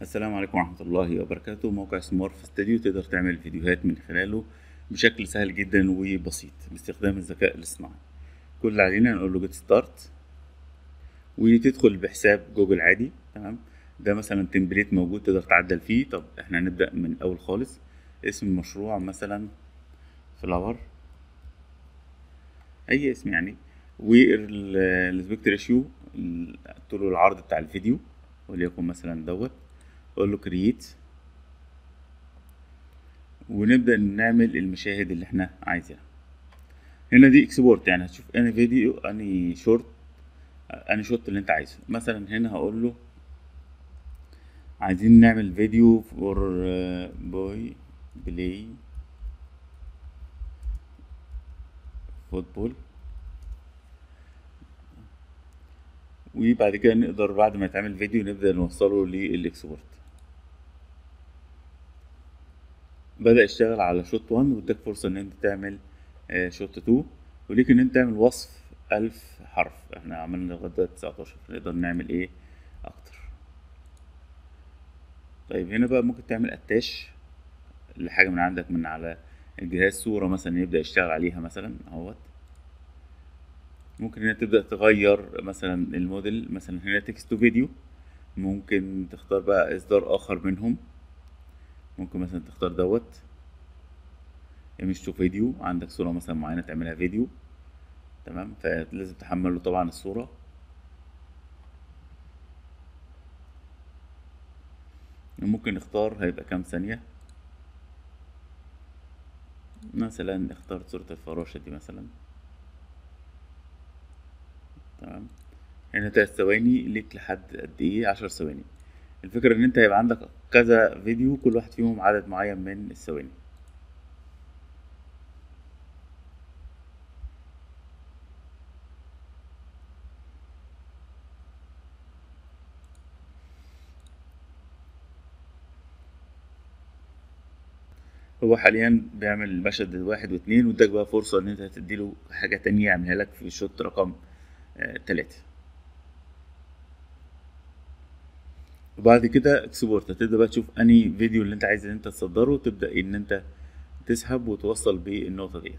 السلام عليكم ورحمة الله وبركاته. موقع سمارت ستوديو تقدر تعمل فيديوهات من خلاله بشكل سهل جدا وبسيط باستخدام الذكاء الاصطناعي. كل اللي علينا نقول له جيت ستارت وتدخل بحساب جوجل عادي. تمام، ده مثلا تمبليت موجود تقدر تعدل فيه. طب احنا هنبدأ من الأول خالص. اسم المشروع مثلا فلاور، أي اسم يعني، والاسبكت ريشيو، طول العرض بتاع الفيديو، وليكن مثلا دوت. اقول له كرييت ونبدأ نعمل المشاهد اللي احنا عايزينها. هنا دي اكسبورت، يعني هتشوف اني فيديو اني شورت اني شوت اللي انت عايزه. مثلا هنا هقول له عايزين نعمل فيديو فور بوي بلاي فوتبول، وبعد كده نقدر بعد ما يتعمل فيديو نبدأ نوصله للاكسبورت. بدأ يشتغل على شوت 1 واداك فرصة ان انت تعمل شوت 2، وليك ان انت تعمل وصف 1000 حرف. احنا عملنا لغاية 19، نقدر نعمل ايه اكتر. طيب هنا بقى ممكن تعمل اتاش لحاجة من عندك من على الجهاز، صورة مثلا يبدأ يشتغل عليها مثلا اهوت. ممكن هنا تبدأ تغير مثلا الموديل، مثلا هنا تكست تو فيديو، ممكن تختار بقى اصدار اخر منهم. ممكن مثلا تختار دوت ايمج تو فيديو، عندك صورة مثلا معينة تعملها فيديو. تمام، فلازم تحمل له طبعا الصورة. ممكن نختار هيبقى كام ثانية، مثلا اخترت صورة الفراشة دي مثلا. تمام، هنا 3 ثواني ليك لحد قد ايه؟ 10 ثواني. الفكرة ان انت هيبقى عندك كذا فيديو كل واحد فيهم عدد معين من الثواني. هو حاليا بيعمل المشهد الواحد واتنين، واداك بقى فرصة ان انت تديله حاجة تانية يعملها لك في الشوط رقم 3. وبعد كده اكسبورت، هتبدأ بقى تشوف انهي فيديو اللي انت عايز ان انت تصدره، وتبدأ ان انت تسحب وتوصل بالنقطة ديت.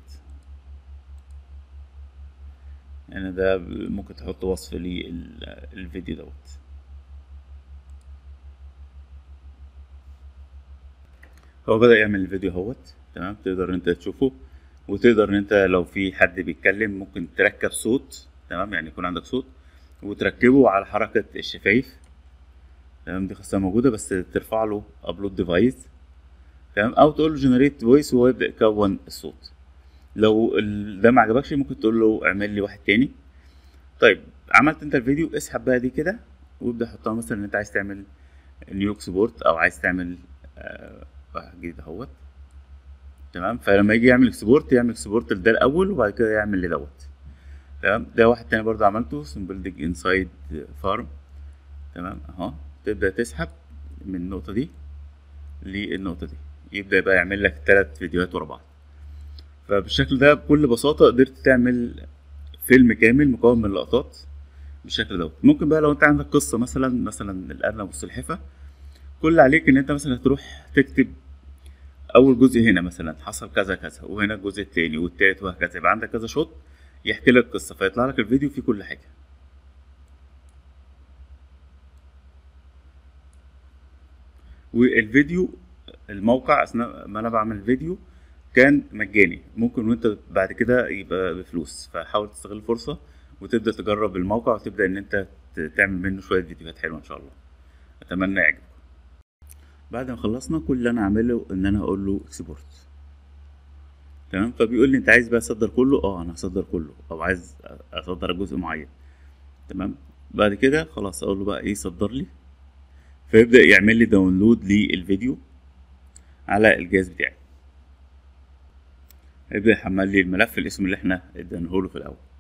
يعني ده ممكن تحط وصف للفيديو دوت. هو بدأ يعمل الفيديو اهوت. تمام، تقدر انت تشوفه، وتقدر ان انت لو في حد بيتكلم ممكن تركب صوت. تمام، يعني يكون عندك صوت وتركبه على حركة الشفايف. تمام، دي خاصية موجودة بس ترفع له ابلود ديفايس. تمام، او تقول له جنريت فويس وهو يبدأ يكون الصوت. لو ده ما عجبكش ممكن تقول له اعمل لي واحد تاني. طيب عملت انت الفيديو، اسحب بقى دي كده وابدأ حطها مثلا ان انت عايز تعمل نيو اكسبورت او عايز تعمل واحد جديد اهوت. تمام، فلما يجي يعمل اكسبورت يعمل اكسبورت لده الاول وبعد كده يعمل لدوت. تمام، ده واحد تاني برضه عملته سمبلدج انسايد فارم. تمام اهو، تبدأ تسحب من النقطة دي للنقطة دي، يبدأ بقى يعمل لك 3 فيديوهات ورا بعض. فبالشكل ده بكل بساطة قدرت تعمل فيلم كامل مكون من لقطات بالشكل دوت. ممكن بقى لو انت عندك قصة مثلا الأرنب والسلحفة، كل اللي عليك ان انت مثلا هتروح تكتب اول جزء هنا مثلا حصل كذا كذا، وهنا الجزء التاني والتالت وهكذا، يبقى عندك كذا شوط يحكي لك قصة، فيطلع لك الفيديو فيه كل حاجة. والفيديو الموقع اثناء ما انا بعمل الفيديو كان مجاني، ممكن وانت بعد كده يبقى بفلوس، فحاول تستغل الفرصة وتبدأ تجرب الموقع وتبدأ ان انت تعمل منه شوية فيديوهات حلوة ان شاء الله. اتمنى يعجبك. بعد ما خلصنا كل اللي انا اعمله ان انا اقول له اكسبورت. تمام، فبيقول لي انت عايز بقى اصدر كله؟ اه انا هصدر كله، او عايز اصدر جزء معين. تمام، بعد كده خلاص اقول له بقى ايه صدر لي، فيبدأ يعمل لي داونلود للفيديو على الجهاز بتاعي. هيبدأ يحمل لي الملف الاسم اللي احنا اديناه له في الاول.